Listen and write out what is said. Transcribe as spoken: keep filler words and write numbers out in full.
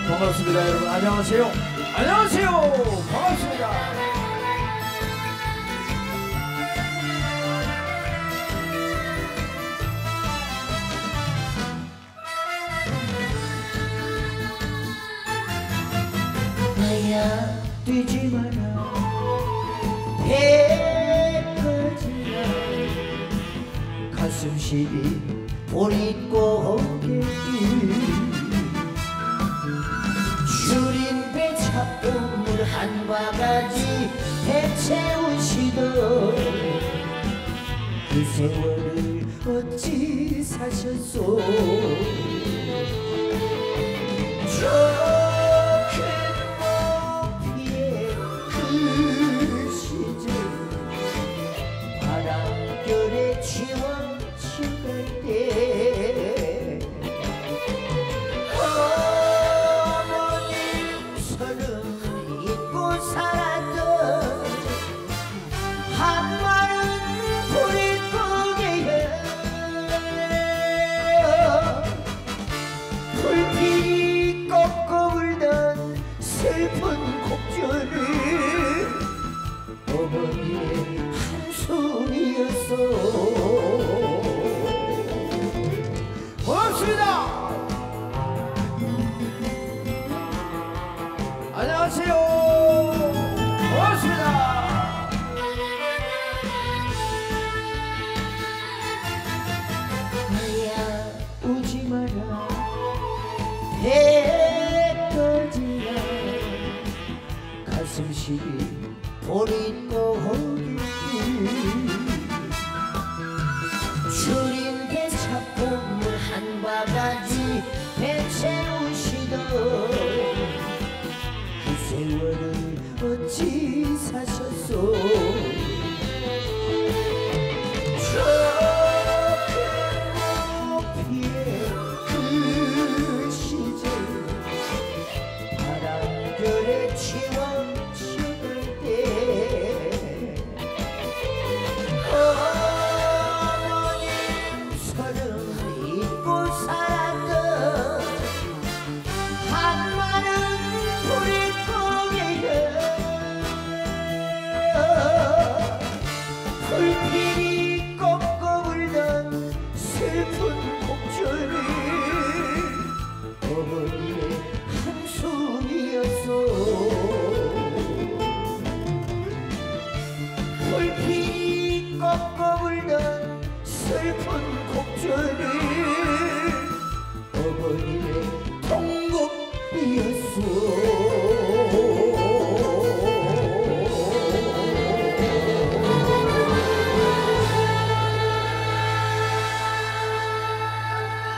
반갑습니다. 여러분 안녕하세요. 안녕하세요. 반갑습니다. 나야 뛰지 마라 배까지야 가슴 시리 보릿고개 줄인 배 차봉물 한 바가지 대채우시던 그 세월을 어찌 사셨소. 저 바람결에 지워지갈 때 어머님 서름 잊고 살았던 한마른 보릿고개에 불길이 꺾어 울던 슬픈 곡절을 어머니의 한숨이었어. 반갑습니다. 안녕하세요. 반갑습니다. 나야 오지 마라 배까지야 가슴 시리 보릿고개 줄인 배 차봉물 한 바가지 배채우시던 그 세월을 어찌 사셨소. 저 높이의 그 시절 바람결에 치워지을 때 어머님 서름 잊고 살았던 한마른 보릿고개에 불길이 꺾어 울던 슬픈 곡절이 어머니의 한숨이었어. 불길이 꺾어 울던 슬픈 곡절이 어머니의 통곡이었어.